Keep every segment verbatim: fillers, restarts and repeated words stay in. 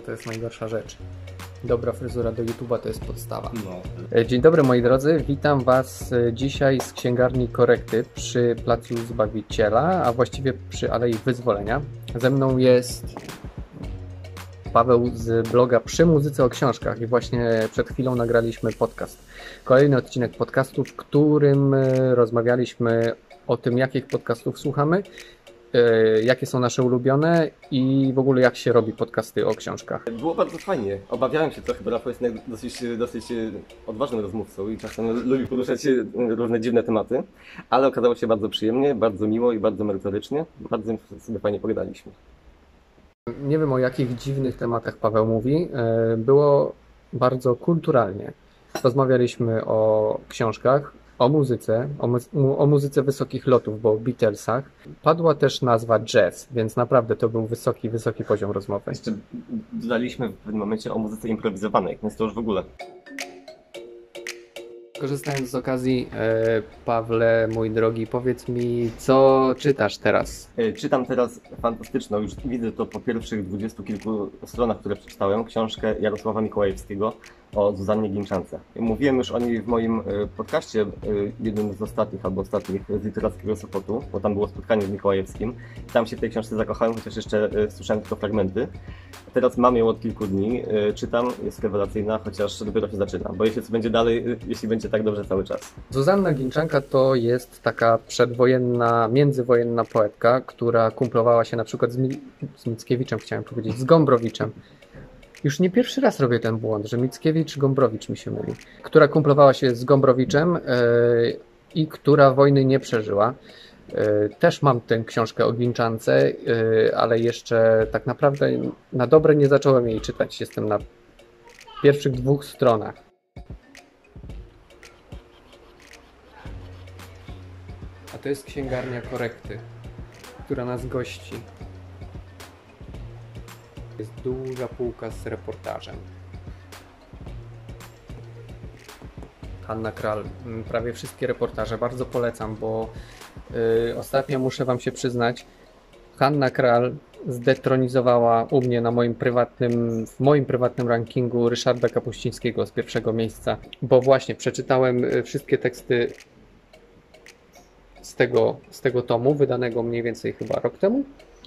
to jest najgorsza rzecz. Dobra fryzura do YouTube'a to jest podstawa. No. Dzień dobry moi drodzy, witam Was dzisiaj z księgarni Korekty przy Placu Zbawiciela, a właściwie przy Alei Wyzwolenia. Ze mną jest Paweł z bloga Przy Muzyce o Książkach i właśnie przed chwilą nagraliśmy podcast. Kolejny odcinek podcastu, w którym rozmawialiśmy o tym, jakich podcastów słuchamy, jakie są nasze ulubione i w ogóle jak się robi podcasty o książkach. Było bardzo fajnie. Obawiałem się trochę, bo Rafał jest dosyć, dosyć odważnym rozmówcą i czasem lubi poruszać różne dziwne tematy, ale okazało się bardzo przyjemnie, bardzo miło i bardzo merytorycznie. Bardzo sobie fajnie pogadaliśmy. Nie wiem, o jakich dziwnych tematach Paweł mówi. Było bardzo kulturalnie. Rozmawialiśmy o książkach, o muzyce, o, mu o muzyce wysokich lotów, bo o Beatlesach. Padła też nazwa jazz, więc naprawdę to był wysoki, wysoki poziom rozmowy. Jeszcze dodaliśmy w pewnym momencie o muzyce improwizowanej, więc to już w ogóle. Korzystając z okazji, e, Pawle, mój drogi, powiedz mi, co czytasz teraz? Czytam teraz fantastyczną, już widzę to po pierwszych dwudziestu kilku stronach, które przeczytałem, książkę Jarosława Mikołajewskiego o Zuzannie Ginczance. Mówiłem już o niej w moim podcaście, jednym z ostatnich albo ostatnich z Literackiego Sopotu, bo tam było spotkanie z Mikołajewskim. Tam się w tej książce zakochałem, chociaż jeszcze słyszałem tylko fragmenty. Teraz mam ją od kilku dni, czytam, jest rewelacyjna, chociaż dopiero się zaczyna. Boję się, co będzie dalej, jeśli będzie tak dobrze cały czas. Zuzanna Ginczanka to jest taka przedwojenna, międzywojenna poetka, która kumplowała się na przykład z, Mi z Mickiewiczem, chciałem powiedzieć, z Gombrowiczem. Już nie pierwszy raz robię ten błąd, że Mickiewicz i Gombrowicz mi się myli. Która kumplowała się z Gombrowiczem yy, i która wojny nie przeżyła. Yy, też mam tę książkę o Ginczance, yy, ale jeszcze tak naprawdę na dobre nie zacząłem jej czytać. Jestem na pierwszych dwóch stronach. A to jest księgarnia Korekty, która nas gości. Jest duża półka z reportażem. Hanna Kral, prawie wszystkie reportaże, bardzo polecam, bo yy, ostatnio muszę Wam się przyznać, Hanna Kral zdetronizowała u mnie na moim prywatnym, w moim prywatnym rankingu Ryszarda Kapuścińskiego z pierwszego miejsca, bo właśnie przeczytałem wszystkie teksty z tego, z tego tomu, wydanego mniej więcej chyba rok temu.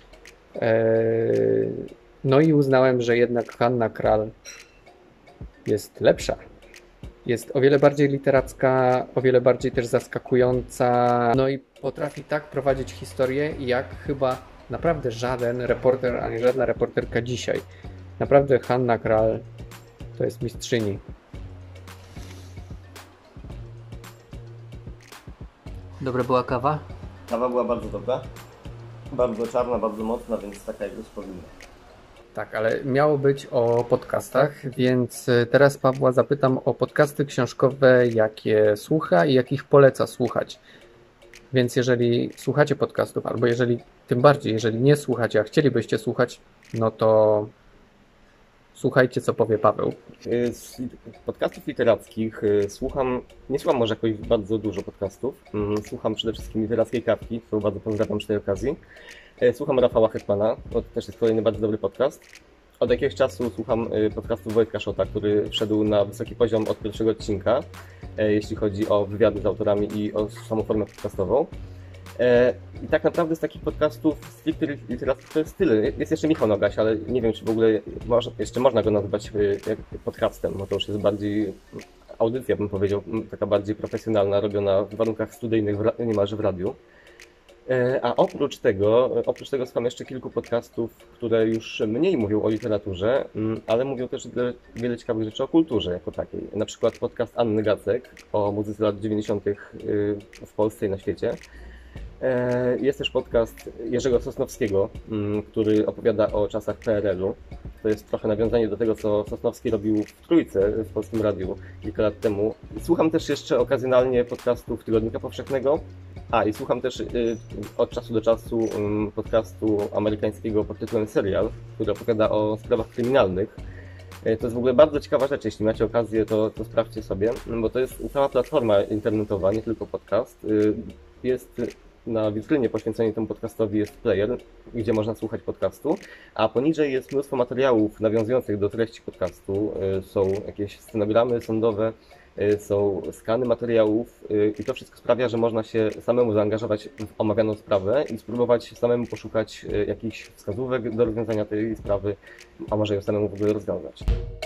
Yy, No i uznałem, że jednak Hanna Kral jest lepsza. Jest o wiele bardziej literacka, o wiele bardziej też zaskakująca. No i potrafi tak prowadzić historię, jak chyba naprawdę żaden reporter, ani żadna reporterka dzisiaj. Naprawdę Hanna Kral to jest mistrzyni. Dobra była kawa? Kawa była bardzo dobra. Bardzo czarna, bardzo mocna, więc taka jak już powinna. Tak, ale miało być o podcastach, więc teraz Pawła zapytam o podcasty książkowe, jakie słucha i jakich poleca słuchać. Więc jeżeli słuchacie podcastów, albo jeżeli tym bardziej, jeżeli nie słuchacie, a chcielibyście słuchać, no to słuchajcie, co powie Paweł. Z podcastów literackich słucham, nie słucham może jakoś bardzo dużo podcastów, słucham przede wszystkim Literackiej Kawki, którą bardzo pozdrawiam przy tej okazji. Słucham Rafała Hetmana, to też jest kolejny bardzo dobry podcast. Od jakiegoś czasu słucham podcastu Wojtka Szota, który wszedł na wysoki poziom od pierwszego odcinka, jeśli chodzi o wywiady z autorami i o samą formę podcastową. I tak naprawdę z takich podcastów stricte literackich to jest tyle. Jest jeszcze Michał Nogaś, ale nie wiem, czy w ogóle można, jeszcze można go nazwać podcastem, bo to już jest bardziej audycja, bym powiedział, taka bardziej profesjonalna, robiona w warunkach studyjnych, niemalże w radiu. A oprócz tego, oprócz tego słucham jeszcze kilku podcastów, które już mniej mówią o literaturze, ale mówią też wiele ciekawych rzeczy o kulturze jako takiej. Na przykład podcast Anny Gacek o muzyce lat dziewięćdziesiątych w Polsce i na świecie. Jest też podcast Jerzego Sosnowskiego, który opowiada o czasach P R L u. To jest trochę nawiązanie do tego, co Sosnowski robił w Trójce w Polskim Radiu kilka lat temu. Słucham też jeszcze okazjonalnie podcastów Tygodnika Powszechnego. A, i słucham też y, od czasu do czasu y, podcastu amerykańskiego pod tytułem Serial, który opowiada o sprawach kryminalnych. Y, to jest w ogóle bardzo ciekawa rzecz, jeśli macie okazję, to, to sprawdźcie sobie, bo to jest cała platforma internetowa, nie tylko podcast. Y, jest na witrynie poświęconej temu podcastowi jest player, gdzie można słuchać podcastu, a poniżej jest mnóstwo materiałów nawiązujących do treści podcastu. Są jakieś scenogramy sądowe, są skany materiałów i to wszystko sprawia, że można się samemu zaangażować w omawianą sprawę i spróbować samemu poszukać jakichś wskazówek do rozwiązania tej sprawy, a może ją samemu w ogóle rozwiązać.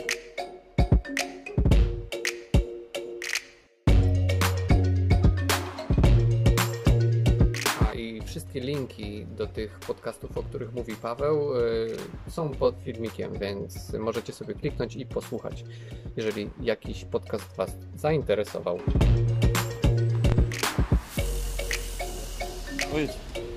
Wszystkie linki do tych podcastów, o których mówi Paweł, yy, są pod filmikiem, więc możecie sobie kliknąć i posłuchać, jeżeli jakiś podcast Was zainteresował. Oj.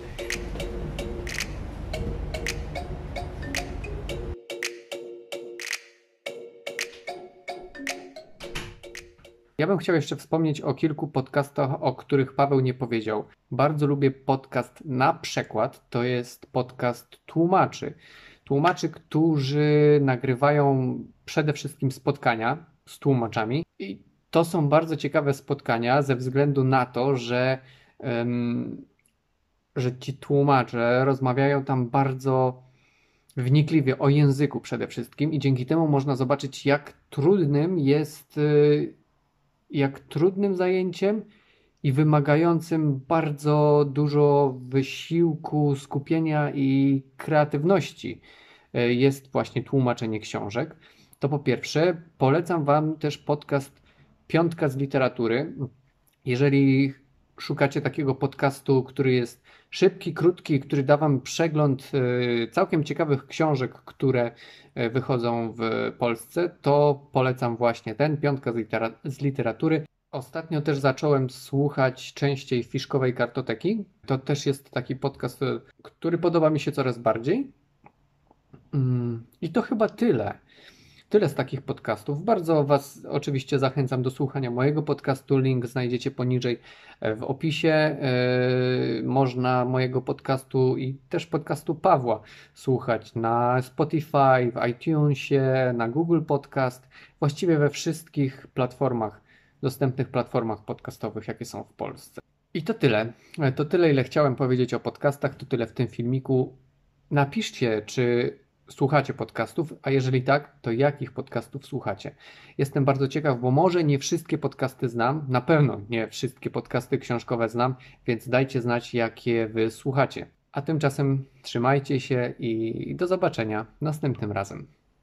Ja bym chciał jeszcze wspomnieć o kilku podcastach, o których Paweł nie powiedział. Bardzo lubię podcast Na Przekład. To jest podcast tłumaczy. Tłumaczy, którzy nagrywają przede wszystkim spotkania z tłumaczami. I to są bardzo ciekawe spotkania ze względu na to, że, um, że ci tłumacze rozmawiają tam bardzo wnikliwie o języku przede wszystkim i dzięki temu można zobaczyć, jak trudnym jest jak trudnym zajęciem i wymagającym bardzo dużo wysiłku, skupienia i kreatywności jest właśnie tłumaczenie książek. To po pierwsze. Polecam Wam też podcast Piątka z literatury. Jeżeli szukacie takiego podcastu, który jest szybki, krótki, który da Wam przegląd całkiem ciekawych książek, które wychodzą w Polsce, to polecam właśnie ten, Piątka z, litera- z literatury. Ostatnio też zacząłem słuchać częściej Fiszkowej Kartoteki. To też jest taki podcast, który podoba mi się coraz bardziej. I to chyba tyle. Tyle z takich podcastów. Bardzo Was oczywiście zachęcam do słuchania mojego podcastu. Link znajdziecie poniżej w opisie. Yy, można mojego podcastu i też podcastu Pawła słuchać na Spotify, w iTunesie, na Google Podcast, właściwie we wszystkich platformach, dostępnych platformach podcastowych, jakie są w Polsce. I to tyle. To tyle, ile chciałem powiedzieć o podcastach. To tyle w tym filmiku. Napiszcie, czy słuchacie podcastów, a jeżeli tak, to jakich podcastów słuchacie? Jestem bardzo ciekaw, bo może nie wszystkie podcasty znam, na pewno nie wszystkie podcasty książkowe znam, więc dajcie znać, jakie Wy słuchacie. A tymczasem trzymajcie się i do zobaczenia następnym razem.